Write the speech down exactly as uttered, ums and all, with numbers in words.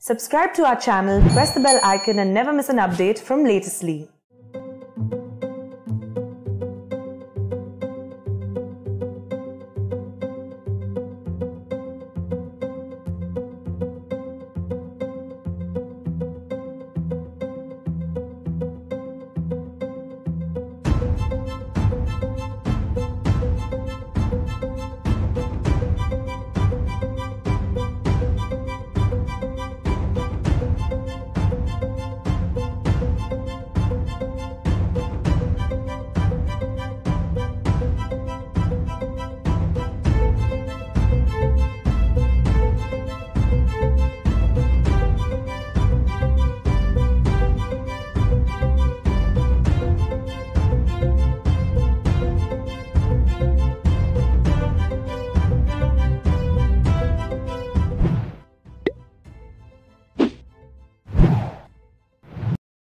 Subscribe to our channel, press the bell icon and never miss an update from Latestly.